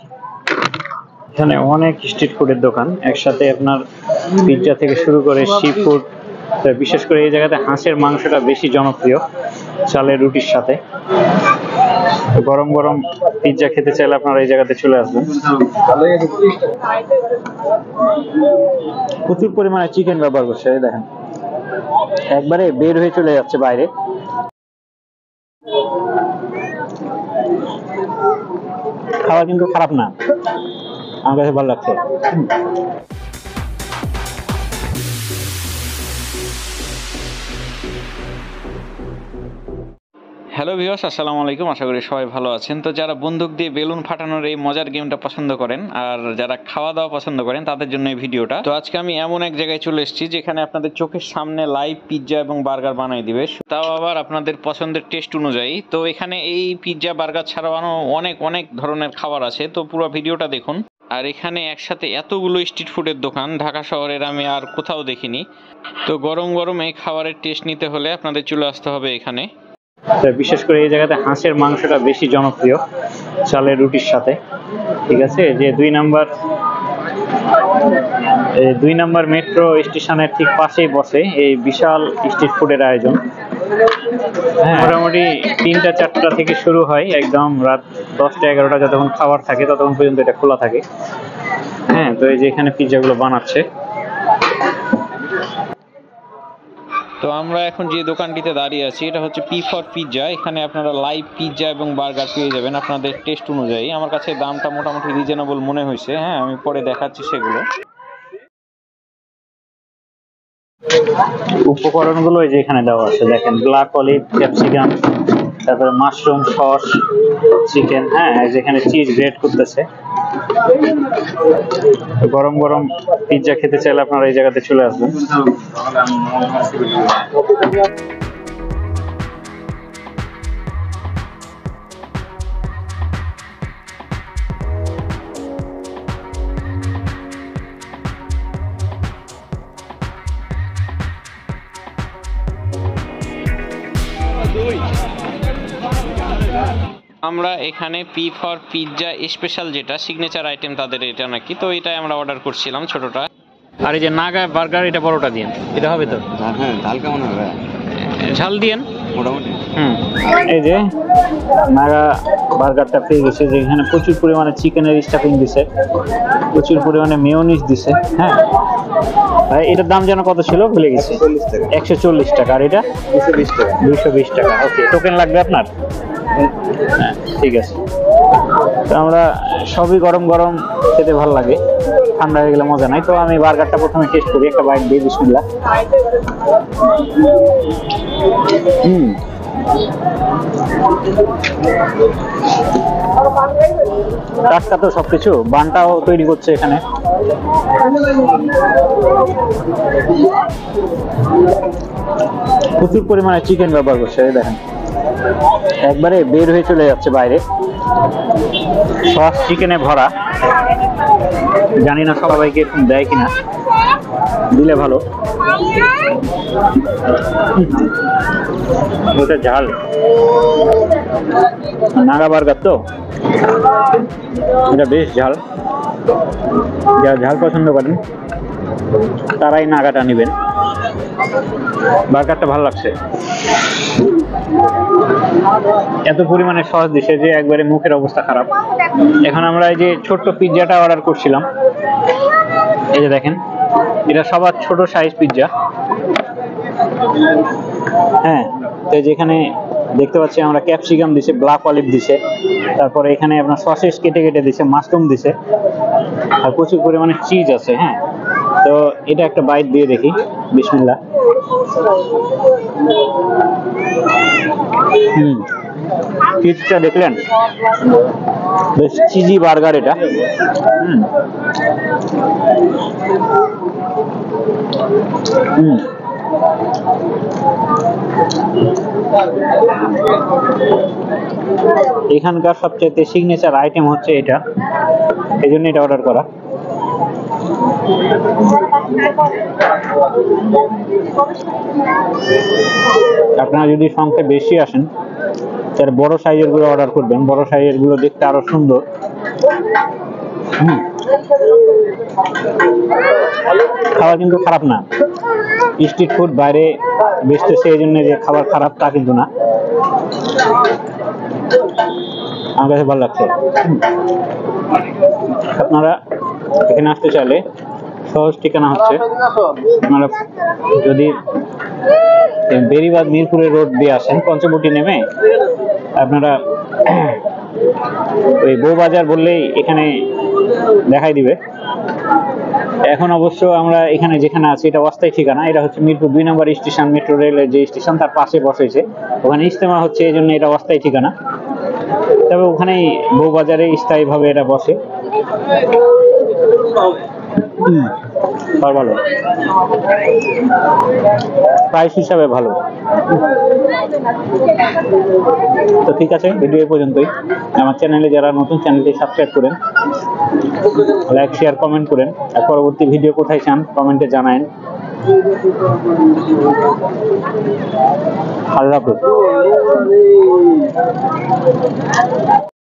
এখানে অনেক স্ট্রিট ফুডের দোকান একসাথে, আপনার পিৎজা থেকে শুরু করে সি ফুড। বিশেষ করে এই জায়গাতে হাঁসের মাংসটা বেশি জনপ্রিয় চালের রুটির সাথে। গরম গরম পিৎজা খেতে চাইলে আপনারা এই জায়গাতে চলে আসবেন। প্রচুর পরিমাণে চিকেন ব্যবহার করছে, দেখেন একবারে বের হয়ে চলে যাচ্ছে বাইরে। খাওয়া কিন্তু খারাপ না, আমার কাছে ভালো লাগছে। হ্যালো ভিউয়ার্স, আসসালামু আলাইকুম। আশা করি সবাই ভালো আছেন। তো যারা বন্দুক দিয়ে বেলুন ফাটানোর এই মজার গেমটা পছন্দ করেন আর যারা খাওয়া দাওয়া পছন্দ করেন তাদের জন্য এই ভিডিওটা। তো আজকে আমি এমন এক জায়গায় চলে এসেছি যেখানে আপনাদের চোখের সামনে লাইভ পিৎজা এবং বার্গার বানাই দিবে, তাও আবার আপনাদের পছন্দের টেস্ট অনুযায়ী। তো এখানে এই পিৎজা বার্গার ছাড়াও অনেক অনেক ধরনের খাবার আছে, তো পুরো ভিডিওটা দেখুন। আর এখানে একসাথে এতগুলো স্ট্রিট ফুডের দোকান ঢাকা শহরের আমি আর কোথাও দেখিনি। তো গরম গরম এই খাবারের টেস্ট নিতে হলে আপনাদের চলে আসতে হবে এখানে। বিশেষ করে এই জায়গাতে হাঁসের মাংসটা বেশি জনপ্রিয় চালের রুটির সাথে। ঠিক আছে, যে দুই নাম্বার মেট্রো স্টেশনের ঠিক পাশেই বসে এই বিশাল স্ট্রিট ফুডের আয়োজন। হ্যাঁ, মোটামুটি 3টা 4টা থেকে শুরু হয়, একদম রাত 10টা 11টা যতক্ষণ খাবার থাকে ততক্ষণ পর্যন্ত এটা খোলা থাকে। হ্যাঁ, তো এই যে এখানে পিৎজাগুলো বানাচ্ছে। তো আমরা এখন যে দোকানটিতে দাঁড়িয়ে আছি এটা হচ্ছে পি ফর পিৎজা। এখানে আপনারা লাইভ পিৎজা এবং বার্গার পেয়ে যাবেন আপনাদের টেস্ট অনুযায়ী। আমার কাছে দামটা মোটামুটি রিজনেবল মনে হয়েছে। হ্যাঁ, আমি পরে দেখাচ্ছি সেগুলো। উপকরণগুলো এই যে এখানে দেওয়া আছে, দেখেন ব্ল্যাক অলিভ, ক্যাপসিকাম, তারপরে মাশরুম, সস, চিকেন। হ্যাঁ, যেখানে চিজ গ্রেট করতেছে। গরম গরম পিৎজা খেতে চাইলে আপনারা এই জায়গাতে চলে আসবেন। আমরা এখানে পি ফর পিৎজা স্পেশাল, যেটা সিগনেচার আইটেম তাদের, এটা নাকি, তো এটাই আমরা অর্ডার করছিলাম ছোটটা। আর এই যে নাগা বার্গার, এটা বড়টা দিন, এটা হবে তো? হ্যাঁ, ঝাল কেমন হবে? ঝাল দিয়েন মোটামুটি। এই যে নাগা বার্গারটা পেয়ে গেছে, যেখানে প্রচুর পরিমাণে চিকেনের স্টাফিং দিছে, প্রচুর পরিমাণে মেয়োনিজ দিছে। হ্যাঁ, এটার দাম যেন কত ছিল ভুলে গেছি। 140 টাকা। আর এটা 220 টাকা। 220 টাকা। ওকে, টোকেন লাগবে আপনার? হ্যাঁ, ঠিক আছে। তো আমরা সবই গরম গরম খেতে ভালো লাগে, ঠান্ডা হয়ে গেলে মজা নাই। তো আমি বার্গারটা প্রথমে টেস্ট করি, একটা বাইট দিই, বিসমিল্লাহ। টাটকা তো সবকিছু, বানটাও তৈরি করছে এখানে। প্রচুর পরিমাণে চিকেন ব্যবহার করছে, দেখেন একবারে বের হয়ে চলে যাচ্ছে বাইরে। সস চিকেনে ভরা, জানি না সবাইকে এরকম দেয় কিনা, দিলে ভালো। ওটা ঝাল, নাগা বার্গার তো এটা বেশ ঝাল। যারা ঝাল পছন্দ করেন তারাই নাগাটা নেবেন। বার্গারটা ভালো লাগছে, এত পরিমাণে সস দিছে যে একবারে মুখের অবস্থা খারাপ। এখন আমরা এই যে ছোট্ট পিৎজাটা অর্ডার করছিলাম, এই যে দেখেন এটা সবার ছোট সাইজ পিৎজা। হ্যাঁ, তো যেখানে দেখতে পাচ্ছি আমরা ক্যাপসিকাম দিছে, ব্ল্যাক অলিভ দিছে, তারপরে এখানে আপনার সসেস কেটে কেটে দিছে, মাশরুম দিছে, আর প্রচুর পরিমাণে চিজ আছে। হ্যাঁ, তো এটা একটা বাইট দিয়ে দেখি, বিসমিল্লাহ। চিজটা দেখলেন, বেশ চিজি বার্গার এটা। এখানকার সবচেয়ে সিগনেচার আইটেম হচ্ছে এটা, এই জন্য এটা অর্ডার করা। আপনারা যদি সংখ্যা বেশি আসেন তাহলে বড় সাইজের গুলো অর্ডার করবেন, বড় সাইজের গুলো দেখতে আরো সুন্দর খাবার কিন্তু খারাপ না। স্ট্রিট ফুড বাইরে বেচতেছে এই জন্য যে খাবার খারাপ তা কিন্তু না, আমার কাছে ভালো লাগছে। আপনারা এখানে আসতে চাইলে সহজ ঠিকানা হচ্ছে, আপনারা যদি বেরিবাদ মিরপুরের রোড দিয়ে আসেন, পঞ্চবটি নেমে আপনারা ওই বউবাজার বললেই এখানে দেখাই দিবে। এখন অবশ্য আমরা এখানে যেখানে আছি এটা অস্থায়ী ঠিকানা, এটা হচ্ছে মিরপুর 2 নম্বর স্টেশন, মেট্রো রেলের যে স্টেশন তার পাশে বসেছে, ওখানে ইজতেমা হচ্ছে, এই জন্য এটা অস্থায়ী ঠিকানা। তবে ওখানেই বউবাজারে স্থায়ীভাবে এটা বসে। ভালো, প্রাইস হিসাবে ভালো। তো ঠিক আছে, ভিডিও এই পর্যন্তই। আমার চ্যানেলে যারা নতুন, চ্যানেলটি সাবস্ক্রাইব করেন, লাইক শেয়ার কমেন্ট করেন, আর পরবর্তী ভিডিও কোথায় চান কমেন্টে জানায়েন। আল্লাহ হাফেজ।